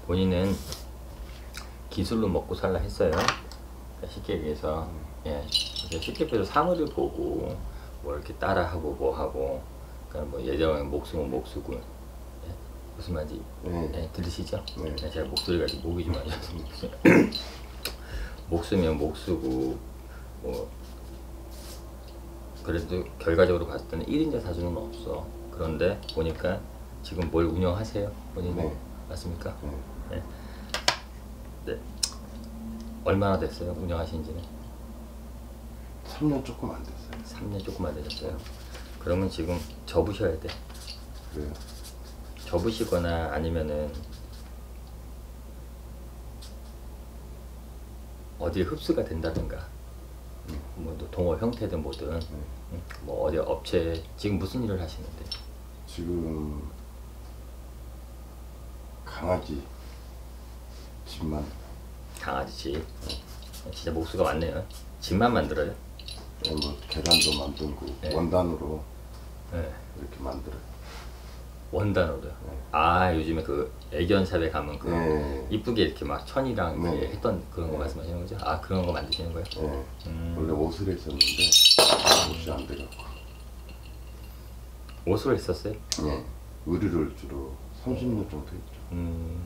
본인은 기술로 먹고 살라 했어요. 쉽게 얘기해서 예, 쉽게 얘기해서 사물을 보고 뭐 이렇게 따라하고 뭐 하고, 그러니까 뭐 예전에 목수면 목수고, 예? 무슨 말인지 예, 들으시죠? 네. 예, 제가 목소리가 지금 목이 좀 안 좋아서 목수면 목수고 뭐 그래도 결과적으로 봤을 때는 1인자 사주는 없어. 그런데 보니까 지금 뭘 운영하세요? 본인이? 네. 맞습니까? 네. 네. 네. 얼마나 됐어요? 운영하신 지는? 3년 조금 안 됐어요. 3년 조금 안 되셨어요? 그러면 지금 접으셔야 돼. 그래요? 접으시거나 아니면은 어디에 흡수가 된다든가, 뭐 동업 형태든 뭐든, 뭐 어디 업체 지금 무슨 일을 하시는데? 지금 강아지 집만. 강아지 집. 진짜 목수가 많네요. 집만 만들어요? 네, 뭐 계란도 만들고 네. 원단으로 네. 이렇게 만들어요. 원단으로요? 아, 요즘에 그 애견샵에 가면 그 네. 이쁘게 이렇게 막 천이랑 네. 이렇게 했던 그런 거 말씀하시는 거죠? 아, 그런 거 만드시는 거예요? 네. 원래 옷을 했었는데 옷이 안 돼갖고. 옷을 했었어요? 네. 의류를 주로 30년 정도 했죠.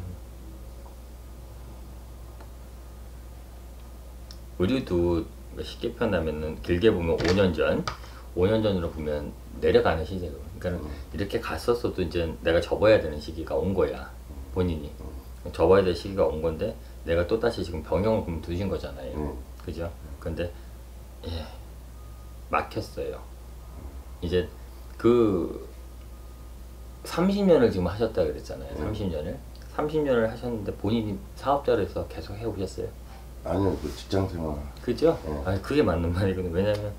의류도 쉽게 표현하면은 길게 보면 5년 전으로 보면 내려가는 시기예요. 그러니까 이렇게 갔었어도 이제 내가 접어야 되는 시기가 온 거야. 본인이 접어야 될 시기가 온 건데 내가 또 다시 지금 병영을 그럼 두신 거잖아요. 그죠? 근데 예, 막혔어요. 이제 그 30년을 지금 하셨다 그랬잖아요. 30년을 하셨는데 본인이 사업자로서 계속 해오셨어요. 아니요, 그 직장 생활. 그죠? 아, 그게 맞는 말이거든요. 왜냐면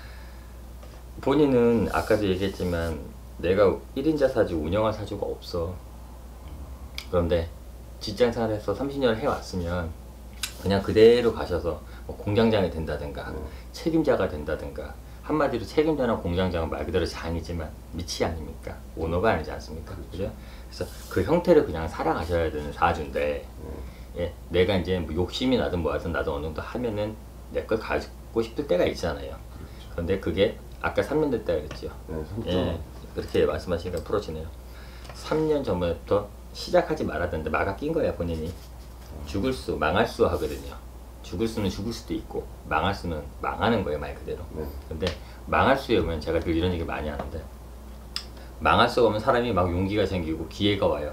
본인은 아까도 얘기했지만 내가 1인자 사주, 운영할 사주가 없어. 그런데 직장 생활에서 30년을 해왔으면 그냥 그대로 가셔서 뭐 공장장이 된다든가 책임자가 된다든가, 한마디로 책임자나 공장장은 말 그대로 장이지만 밑이 아닙니까? 오너가 아니지 않습니까? 그죠? 그래서 그 형태를 그냥 살아가셔야 되는 사주인데 예, 내가 이제 뭐 욕심이 나든 뭐하든 나도 어느 정도 하면은 내 걸 가지고 싶을 때가 있잖아요. 그런데 그게 아까 3년 됐다 그랬죠. 네, 3년. 예, 그렇게 말씀하시니까 풀어지네요. 3년 전부터 시작하지 말아야 되는데 막아 낀 거야 본인이. 죽을 수, 망할 수 하거든요. 죽을 수는 죽을 수도 있고 망할 수는 망하는 거예요, 말 그대로. 근데 망할 수에 오면 제가 늘 이런 얘기 많이 하는데, 망할 수가 오면 사람이 막 용기가 생기고 기회가 와요.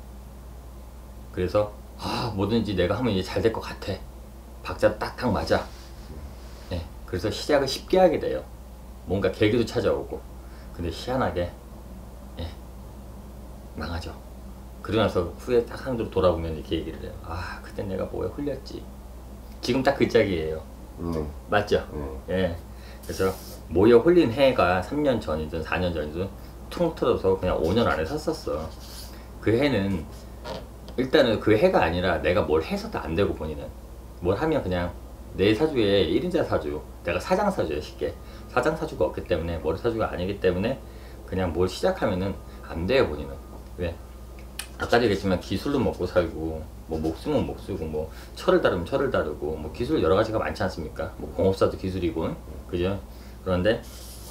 그래서 아, 뭐든지 내가 하면 이제 잘 될 것 같아. 박자 딱딱 맞아. 네, 그래서 시작을 쉽게 하게 돼요. 뭔가 계기도 찾아오고. 근데 희한하게 예, 망하죠. 그러고 나서 후에 딱 사람들 돌아보면 이렇게 얘기를 해요. 아, 그때 내가 뭐에 홀렸지. 지금 딱 그 짝이에요. 맞죠? 예. 그래서 뭐에 홀린 해가 3년 전이든 4년 전이든 퉁 틀어서 그냥 5년 안에 섰었어. 그 해는 일단은 그 해가 아니라 내가 뭘 해서도 안 되고, 본인은 뭘 하면 그냥 내 사주에 1인자 사주, 내가 사장 사주에 쉽게 사장 사주가 없기 때문에, 머리 사주가 아니기 때문에 그냥 뭘 시작하면은 안 돼요, 본인은. 왜? 아까도 얘기했지만 기술로 먹고 살고, 뭐 목수면 목수고, 뭐 철을 다루면 철을 다루고, 뭐 기술 여러 가지가 많지 않습니까? 뭐 공업사도 기술이고, 그죠? 그런데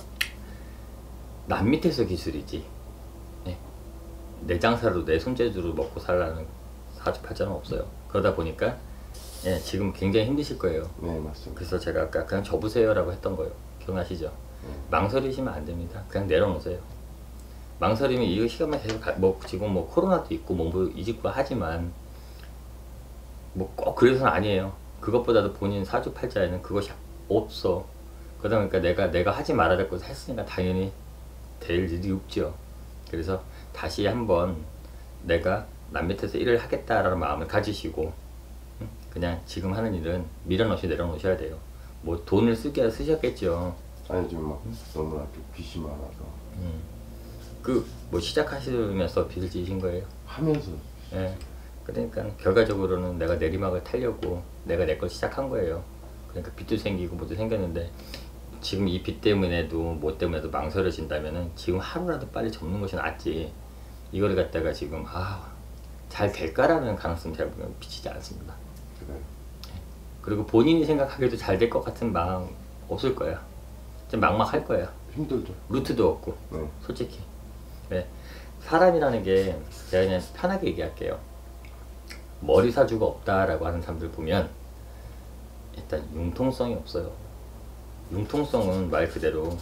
남 밑에서 기술이지. 네. 내 장사로 내 손재주로 먹고 살라는 사주팔자는 없어요. 그러다 보니까 예, 지금 굉장히 힘드실 거예요. 네, 맞습니다. 그래서 제가 아까 그냥 접으세요 라고 했던 거예요. 기억나시죠? 망설이시면 안 됩니다. 그냥 내려놓으세요. 망설이면 이 시간만 계속 뭐 지금 뭐 코로나도 있고 뭐 이직고 하지만 뭐 꼭 그래서는 아니에요. 그것보다도 본인 사주팔자에는 그것이 없어. 그러다 보니까 내가 하지 말아야 될 것을 했으니까 당연히 될 일이 없죠. 그래서 다시 한번 내가 남 밑에서 일을 하겠다라는 마음을 가지시고 그냥 지금 하는 일은 밀어넣으시 내려놓으셔야 돼요. 뭐 돈을 쓰셨겠죠. 아니, 지금 막 너무나 빚이 많아서. 그 뭐 시작하시면서 빚을 지신 거예요? 하면서. 예. 그러니까 결과적으로는 내가 내리막을 타려고 내가 내 걸 시작한 거예요. 그러니까 빚도 생기고 뭐도 생겼는데, 지금 이 빚 때문에도 뭐 때문에도 망설여진다면은 지금 하루라도 빨리 접는 것이 낫지. 이거를 갖다가 지금 잘 될까라는 가능성 제가 보면 비치지 않습니다. 그래. 그리고 본인이 생각하기에도 잘 될 것 같은 마음 없을 거야. 좀 막막할 거야. 힘들죠. 루트도 없고 네. 솔직히. 네. 사람이라는 게 제가 그냥 편하게 얘기할게요. 머리 사주가 없다라고 하는 사람들 보면 일단 융통성이 없어요. 융통성은 말 그대로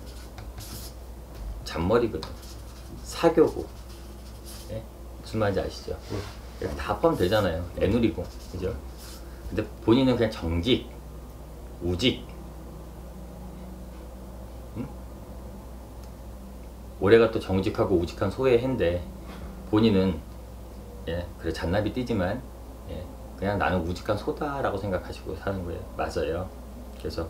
잔머리거든. 사교고. 예? 무슨 말인지 아시죠? 이렇게 다 포함되잖아요. 애누리고. 그죠? 근데 본인은 그냥 정직, 우직. 응? 올해가 또 정직하고 우직한 소의 해인데 본인은 예, 그래 잔나비 뛰지만 예, 그냥 나는 우직한 소다라고 생각하시고 사는 거예요. 맞아요. 그래서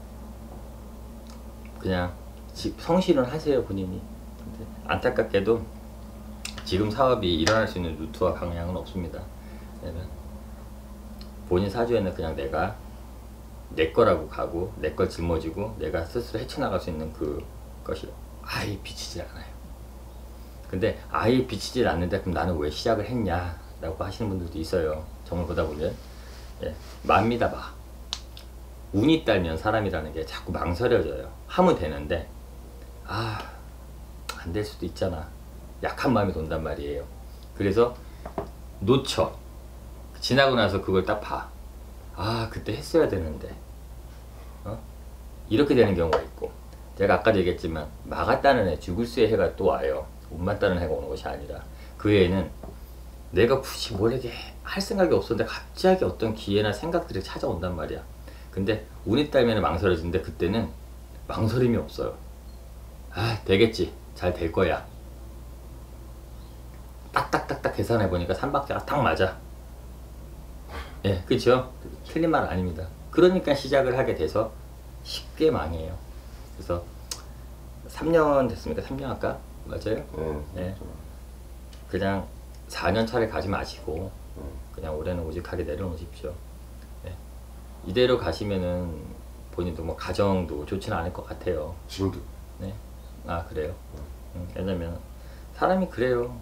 그냥 성실은 하세요 본인이. 근데 안타깝게도 지금 사업이 일어날 수 있는 루트와 방향은 없습니다. 왜냐면 본인 사주에는 그냥 내가 내 거라고 가고 내 걸 짊어지고 내가 스스로 헤쳐나갈 수 있는 그것이 아예 비치질 않아요. 근데 아예 비치질 않는데 그럼 나는 왜 시작을 했냐 라고 하시는 분들도 있어요. 정말 보다 보면 예, 맙니다 봐. 운이 딸면 사람이라는 게 자꾸 망설여져요. 하면 되는데 안 될 수도 있잖아. 약한 마음이 돈단 말이에요. 그래서 놓쳐. 지나고 나서 그걸 딱 봐. 그때 했어야 되는데 이렇게 되는 경우가 있고, 제가 아까도 얘기했지만 막았다는 애 죽을 수의 해가 또 와요. 못 맞다는 해가 오는 것이 아니라 그 애는 내가 굳이 뭘 이렇게 할 생각이 없었는데 갑자기 어떤 기회나 생각들이 찾아온단 말이야. 근데 운이 딸면 망설여지는데 그때는 망설임이 없어요. 되겠지. 잘 될 거야. 딱딱딱딱 계산해 보니까 3박자가 딱 맞아. 예, 그쵸? 틀린 말 아닙니다. 그러니까 시작을 하게 돼서 쉽게 망해요. 그래서 3년 됐습니까? 3년 아까? 맞아요? 네. 그냥 4년 차를 가지 마시고 그냥 올해는 오직하게 내려놓으십시오. 네. 이대로 가시면은 본인도 뭐 가정도 좋지는 않을 것 같아요. 지금도. 네. 그래요? 왜냐면 사람이 그래요.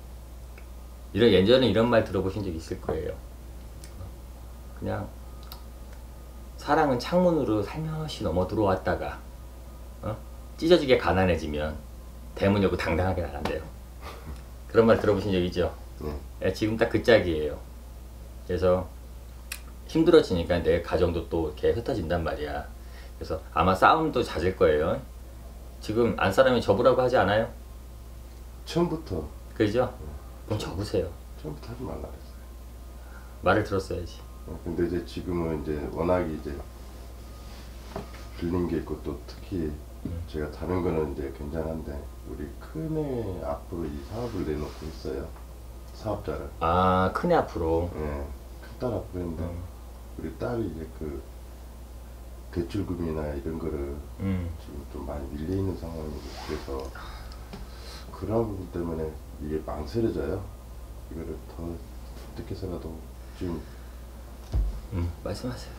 예전에 이런 말 들어보신 적 있을 거예요. 그냥 사랑은 창문으로 살며시 넘어 들어왔다가 찢어지게 가난해지면 대문 열고 당당하게 나간대요. 그런 말 들어보신 적 있죠? 네, 지금 딱 그 짝이에요. 그래서 힘들어지니까 내 가정도 또 이렇게 흩어진단 말이야. 그래서 아마 싸움도 잦을 거예요. 지금 안 사람이 접으라고 하지 않아요? 처음부터. 그죠? 그럼 접으세요. 처음부터 하지 말라 그랬어요. 말을 들었어야지. 근데 이제 지금은 이제 워낙에 이제 빌린 게 있고 또 특히 제가 다른 거는 이제 괜찮은데 우리 큰애 앞으로 이 사업을 내놓고 있어요. 사업자를. 큰애 앞으로. 예, 큰딸 앞으로 했는데 우리 딸이 이제 그 대출금이나 이런 거를 지금 좀 많이 밀려 있는 상황이고 그래서 그런 부분 때문에 이게 망설여져요. 이거를 더 어떻게 해서라도 지금 말씀하세요.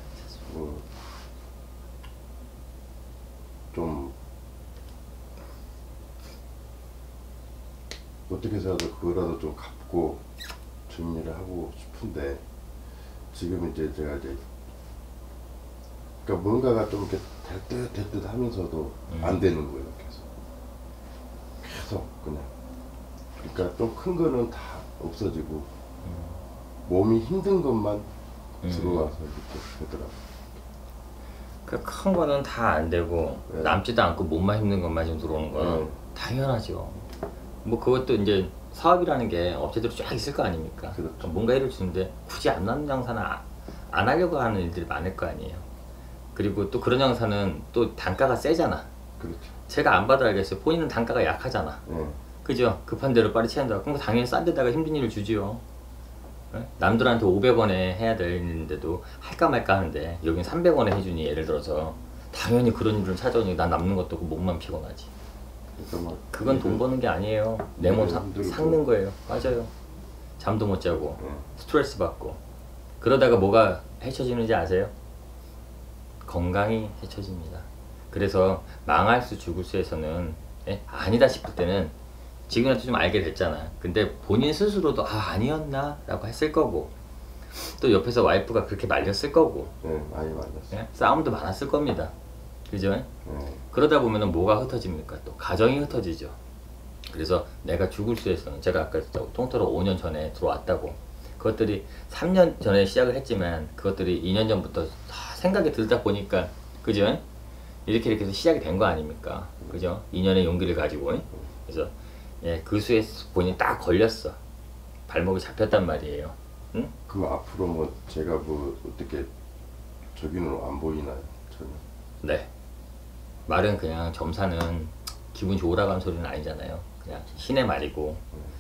좀 어떻게 해서라도 그거라도 좀 갚고 정리를 하고 싶은데 지금 이제 제가 이제 그러니까 뭔가가 좀 이렇게 될 듯 하면서도 안 되는 거예요. 계속 그냥 그러니까 좀 큰 거는 다 없어지고 몸이 힘든 것만 들어와서 이렇게 되더라고요. 그 큰 거는 다 안 되고 남지도 않고 몸만 힘든 것만 지금 들어오는 건 당연하죠. 뭐 그것도 이제 사업이라는 게 업체들이 쫙 있을 거 아닙니까? 그렇죠. 뭔가 일을 주는데 굳이 안 나는 장사는 안 하려고 하는 일들이 많을 거 아니에요. 그리고 또 그런 장사는 또 단가가 세잖아. 그렇죠. 제가 안 봐도 알겠어요. 본인은 단가가 약하잖아. 그죠? 급한 대로 빨리 채운다고. 그럼 당연히 싼 데다가 힘든 일을 주지요. 네? 남들한테 500원에 해야 되는데도 할까 말까 하는데 여긴 300원에 해주니 예를 들어서 당연히 그런 일을 찾아오니 난 남는 것도 없고 몸만 피곤하지. 그러니까 뭐 그건 돈 버는 게 아니에요. 내 몸 삭는 거예요. 맞아요. 잠도 못 자고 스트레스 받고 그러다가 뭐가 해쳐지는지 아세요? 건강이 해쳐집니다. 그래서 망할 수 죽을 수에서는 아니다 싶을 때는 지금한테 좀 알게 됐잖아. 근데 본인 스스로도 아니었나? 라고 했을 거고, 또 옆에서 와이프가 그렇게 말렸을 거고, 네, 많이 말렸어요. 예? 싸움도 많았을 겁니다. 그죠? 네. 그러다 보면은 뭐가 흩어집니까? 또 가정이 흩어지죠. 그래서 내가 죽을 수에서는, 제가 아까 했다고 통틀어 5년 전에 들어왔다고, 그것들이 3년 전에 시작을 했지만 그것들이 2년 전부터 다 생각이 들다 보니까, 그죠? 이렇게 해서 시작이 된 거 아닙니까? 그죠? 2년의 용기를 가지고. 그래서 예, 그 수에 본인이 딱 걸렸어. 발목이 잡혔단 말이에요. 응? 그럼 앞으로 뭐 제가 뭐 어떻게 저기는 안 보이나요? 전혀. 네. 말은 그냥 점사는 기분 좋으라고 하는 소리는 아니잖아요. 그냥 신의 말이고,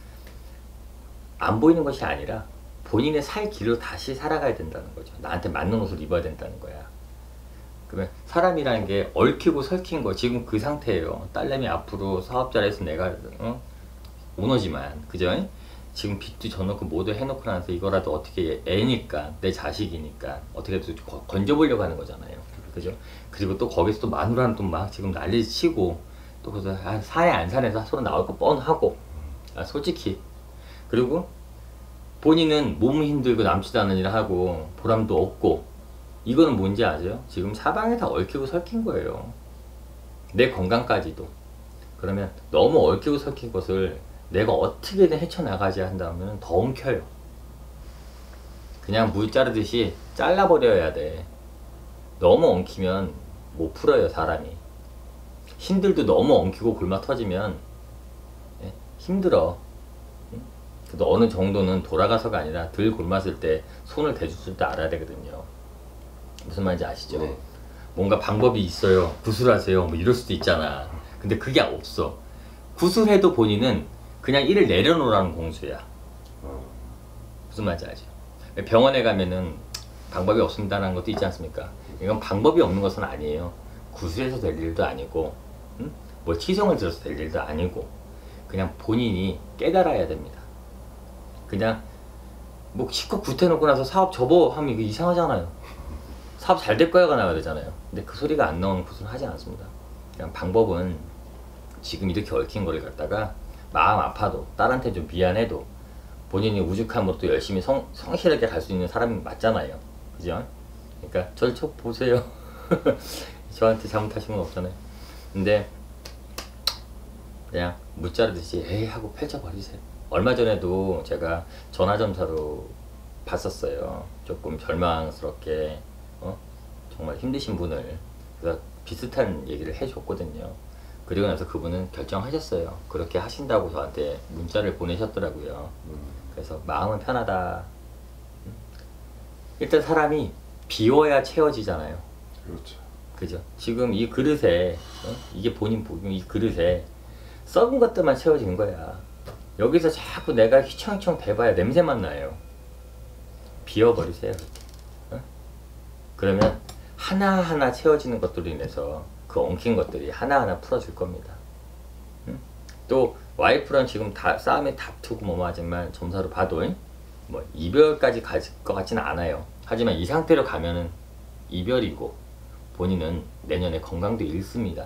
안 보이는 것이 아니라 본인의 살 길로 다시 살아가야 된다는 거죠. 나한테 맞는 옷을 입어야 된다는 거야. 그러면 사람이라는 게 얽히고 설킨 거, 지금 그 상태예요. 딸내미 앞으로 사업자를 해서 내가 오너지만, 그죠? 지금 빚도 져놓고 모두 해놓고 나서 이거라도 어떻게, 애니까, 내 자식이니까 어떻게든 건져보려고 하는 거잖아요. 그죠? 그리고 또 거기서 또 마누라는 또 막 지금 난리 치고, 또 그래서 사내 안 사내서 서로 나올 거 뻔하고, 솔직히. 그리고 본인은 몸이 힘들고 남지도 않은 일을 하고 보람도 없고, 이거는 뭔지 아세요? 지금 사방에 다 얽히고 설킨 거예요. 내 건강까지도. 그러면 너무 얽히고 설킨 것을 내가 어떻게든 헤쳐나가지 한다면 더 엉켜요. 그냥 물 자르듯이 잘라버려야 돼. 너무 엉키면 못 풀어요, 사람이. 힘들도 너무 엉키고 골마 터지면 힘들어. 그래도 어느 정도는 돌아가서가 아니라 덜 골맞을 때 손을 대줄 때 알아야 되거든요. 무슨 말인지 아시죠? 네. 뭔가 방법이 있어요. 구술하세요. 뭐 이럴 수도 있잖아. 근데 그게 없어. 구술해도 본인은 그냥 일을 내려놓으라는 공수야. 무슨 말인지 알죠? 병원에 가면은 방법이 없습니다라는 것도 있지 않습니까? 이건 방법이 없는 것은 아니에요. 구술해서 될 일도 아니고, 뭐 치성을 들어서 될 일도 아니고, 그냥 본인이 깨달아야 됩니다. 그냥 뭐 실컷 구태놓고 나서 사업 접어 하면 이거 이상하잖아요. 사업 잘 될 거야가 나와야 되잖아요. 근데 그 소리가 안 나오는 구슬은 하지 않습니다. 그냥 방법은 지금 이렇게 얽힌 거를 갖다가 마음 아파도, 딸한테 좀 미안해도 본인이 우죽함으로 또 열심히 성실하게 갈 수 있는 사람이 맞잖아요. 그죠? 그러니까 저를 쳐 보세요. 저한테 잘못하신 건 없잖아요. 근데 그냥 무자르듯이 에이 하고 펼쳐버리세요. 얼마 전에도 제가 전화점사로 봤었어요. 조금 절망스럽게 정말 힘드신 분을. 그래서 비슷한 얘기를 해줬거든요. 그리고 나서 그분은 결정하셨어요. 그렇게 하신다고 저한테 문자를 보내셨더라고요. 그래서 마음은 편하다. 일단 사람이 비워야 채워지잖아요. 그렇죠. 그죠? 지금 이 그릇에 이게 본인 복용, 이 그릇에 썩은 것들만 채워지는 거야. 여기서 자꾸 내가 휘청휘청 대봐야 냄새만 나요. 비워버리세요. 그러면 하나하나 채워지는 것들로 인해서 그 엉킨 것들이 하나하나 풀어질 겁니다. 또 와이프랑 지금 다 싸움에 다투고 뭐뭐 하지만 점사로 봐도 뭐 이별까지 갈 것 같지는 않아요. 하지만 이 상태로 가면은 이별이고 본인은 내년에 건강도 잃습니다.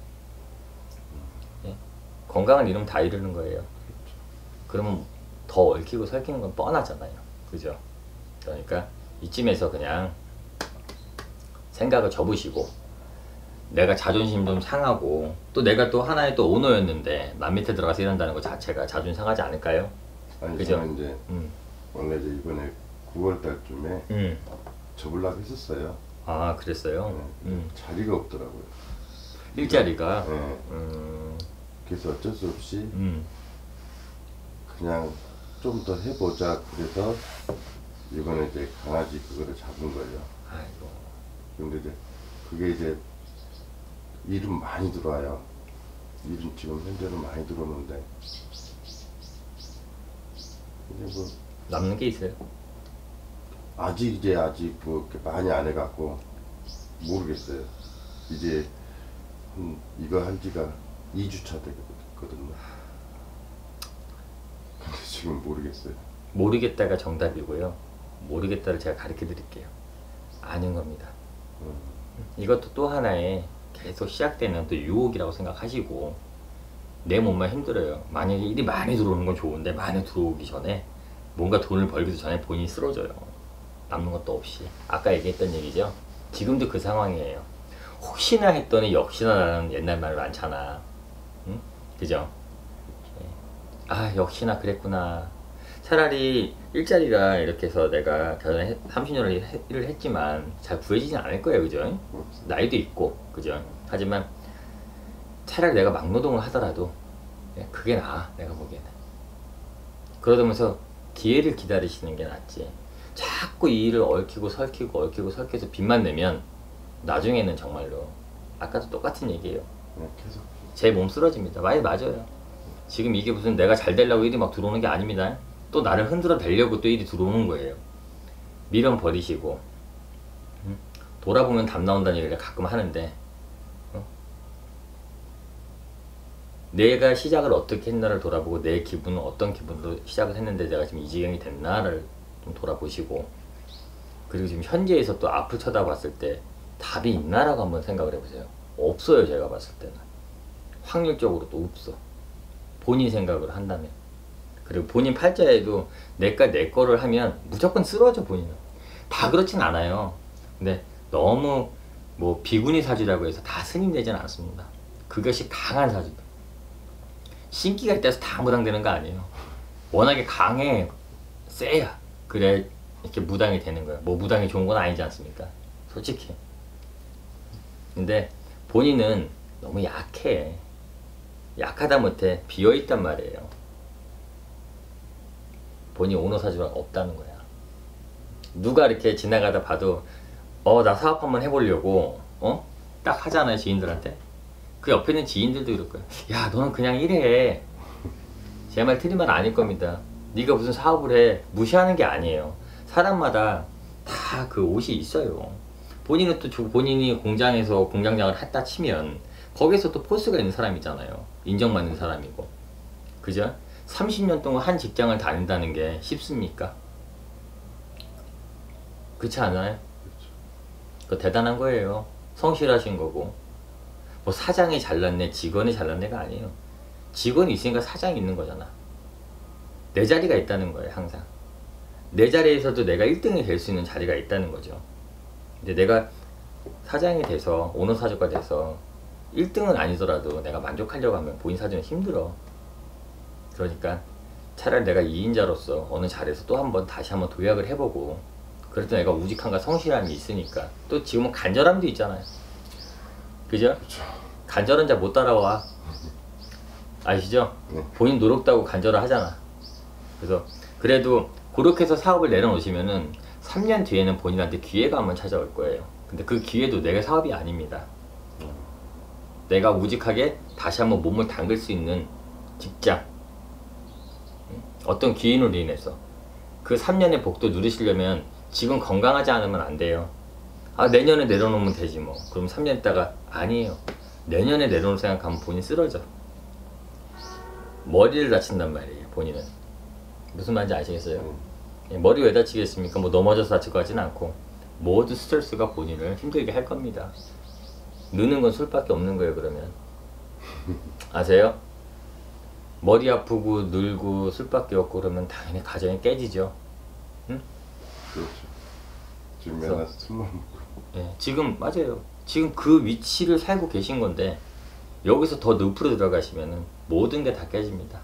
건강을 잃으면 다 잃는 거예요. 그러면 더 얽히고 설키는 건 뻔하잖아요. 그죠? 그러니까 이쯤에서 그냥 생각을 접으시고, 내가 자존심 좀 상하고, 또 내가 또 하나의 또 오너였는데 남 밑에 들어가서 일한다는 것 자체가 자존심 상하지 않을까요? 아니 그죠? 저는 이제 원래 이제 이번에 9월 달쯤에 접으려고 했었어요. 아 그랬어요? 자리가 없더라고요. 일자리가? 네. 그래서 어쩔 수 없이 그냥 좀 더 해보자. 그래서 이번에 이제 강아지 그거를 잡은 거예요. 아이고. 근데 이제 그게 이제 일은 많이 들어와요. 일은 지금 현재는 많이 들어오는데 이제 뭐 남는 게 있어요? 아직 뭐 이렇게 많이 안 해갖고 모르겠어요. 이제 이거 한 지가 2주차 되거든요. 근데 지금 모르겠어요. 모르겠다가 정답이고요. 모르겠다를 제가 가르쳐 드릴게요. 아는 겁니다. 이것도 또 하나의 계속 시작되는 또 유혹이라고 생각하시고, 내 몸만 힘들어요. 만약에 일이 많이 들어오는 건 좋은데 많이 들어오기 전에 뭔가 돈을 벌기도 전에 본인이 쓰러져요. 남는 것도 없이. 아까 얘기했던 얘기죠. 지금도 그 상황이에요. 혹시나 했더니 역시나라는 옛날 말 많잖아. 응? 그죠? 아 역시나 그랬구나. 차라리 일자리가 이렇게 해서 내가 결혼해 30년을 일을 했지만 잘 구해지진 않을 거예요. 그죠? 나이도 있고 그죠? 하지만 차라리 내가 막노동을 하더라도 그게 나아. 내가 보기에는. 그러면서 기회를 기다리시는 게 낫지. 자꾸 이 일을 얽히고 설켜서 빚만 내면 나중에는 정말로 아까도 똑같은 얘기예요. 계속 제 몸 쓰러집니다. 맞아요. 지금 이게 무슨 내가 잘 되려고 일이 막 들어오는 게 아닙니다. 또 나를 흔들어 대려고 또 일이 들어오는 거예요. 미련 버리시고 돌아보면 답 나온다는 얘기를 가끔 하는데 내가 시작을 어떻게 했나를 돌아보고 내 기분은 어떤 기분으로 시작을 했는데 내가 지금 이 지경이 됐나를 좀 돌아보시고 그리고 지금 현재에서 또 앞을 쳐다봤을 때 답이 있나라고 한번 생각을 해보세요. 없어요. 제가 봤을 때는 확률적으로 또 없어. 본인 생각을 한다면. 그리고 본인 팔자에도 내가 내 거를 하면 무조건 쓰러져. 본인은 다 그렇진 않아요. 근데 너무 뭐 비구니 사주라고 해서 다 승인되진 않습니다. 그것이 강한 사주. 신기가 있다서 다 무당되는 거 아니에요. 워낙에 강해 세야 그래 이렇게 무당이 되는 거야. 뭐 무당이 좋은 건 아니지 않습니까? 솔직히. 근데 본인은 너무 약해. 약하다 못해 비어있단 말이에요. 본인 오너사주가 없다는 거야. 누가 이렇게 지나가다 봐도 나 사업 한번 해보려고 딱 하잖아요. 지인들한테. 그 옆에 있는 지인들도 이럴 거야. 야 너는 그냥 일해. 제 말 틀린 말 아닐 겁니다. 네가 무슨 사업을 해. 무시하는 게 아니에요. 사람마다 다 그 옷이 있어요. 본인은 또 본인이 공장에서 공장장을 했다 치면 거기서 또 포스가 있는 사람이잖아요. 인정받는 사람이고. 그죠? 30년 동안 한 직장을 다닌다는 게 쉽습니까? 그렇지 않아요? 그거 대단한 거예요. 성실하신 거고. 뭐 사장이 잘났네, 직원이 잘났네가 아니에요. 직원이 있으니까 사장이 있는 거잖아. 내 자리가 있다는 거예요, 항상. 내 자리에서도 내가 1등이 될 수 있는 자리가 있다는 거죠. 근데 내가 사장이 돼서, 오너사주가 돼서 1등은 아니더라도 내가 만족하려고 하면 본인 사주는 힘들어. 그러니까 차라리 내가 2인자로서 어느 자리에서 또 한번 다시 한번 도약을 해보고, 그래도 내가 우직함과 성실함이 있으니까. 또 지금은 간절함도 있잖아요. 그죠? 간절한 자 못 따라와. 아시죠? 본인 노력도 하고 간절을 하잖아. 그래서 그래도 그렇게 해서 사업을 내려놓으시면은 3년 뒤에는 본인한테 기회가 한번 찾아올 거예요. 근데 그 기회도 내가 사업이 아닙니다. 내가 우직하게 다시 한번 몸을 담글 수 있는 직장, 어떤 기인으로 인해서 그 3년의 복도 누리시려면 지금 건강하지 않으면 안 돼요. 아 내년에 내려놓으면 되지 뭐. 그럼 3년 있다가 아니에요. 내년에 내려놓을 생각하면 본인 쓰러져. 머리를 다친단 말이에요. 본인은. 무슨 말인지 아시겠어요? 머리 왜 다치겠습니까? 뭐 넘어져서 다칠 것 같지는 않고 모든 스트레스가 본인을 힘들게 할 겁니다. 느는 건 술밖에 없는 거예요. 그러면 아세요? 머리 아프고 늘고 술밖에 없고 그러면 당연히 가정이 깨지죠. 응? 그렇죠. 지금 맨날 술만 먹고. 예, 지금 맞아요. 지금 그 위치를 살고 계신 건데 여기서 더 늪으로 들어가시면은 모든 게 다 깨집니다.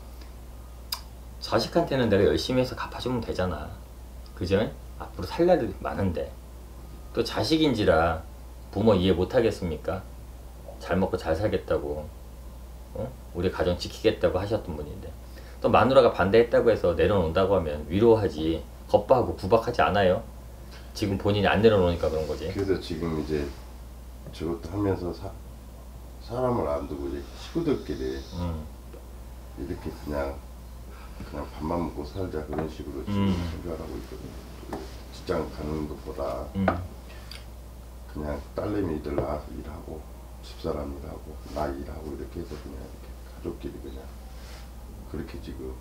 자식한테는 내가 열심히 해서 갚아주면 되잖아. 그죠? 앞으로 살 날이 많은데 또 자식인지라 부모 이해 못하겠습니까? 잘 먹고 잘 살겠다고 우리 가정 지키겠다고 하셨던 분인데 또 마누라가 반대했다고 해서 내려놓는다고 하면 위로하지 겁박하고 구박하지 않아요? 지금 본인이 안 내려놓으니까 그런 거지. 그래서 지금 이제 저것도 하면서 사람을 안 두고 이제 식구들끼리 이렇게 그냥 밥만 먹고 살자 그런 식으로 지금 생각하고 있거든요. 직장 가는 것보다 그냥 딸내미들 낳아서 일하고 집사람 일하고 나 일하고 이렇게 해서 그냥 이렇게 가족끼리 그냥 그렇게 지금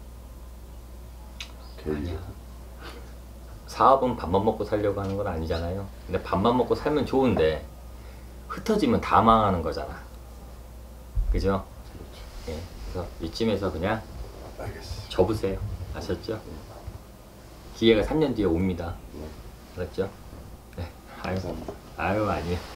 계획이. 사업은 밥만 먹고 살려고 하는 건 아니잖아요. 근데 밥만 먹고 살면 좋은데 흩어지면 다 망하는 거잖아. 그죠? 예, 그래서 이쯤에서 그냥 알겠어요. 접으세요. 아셨죠? 기회가 3년 뒤에 옵니다. 네. 알았죠? 네. 아유, 감사합니다. 아유 아니에요.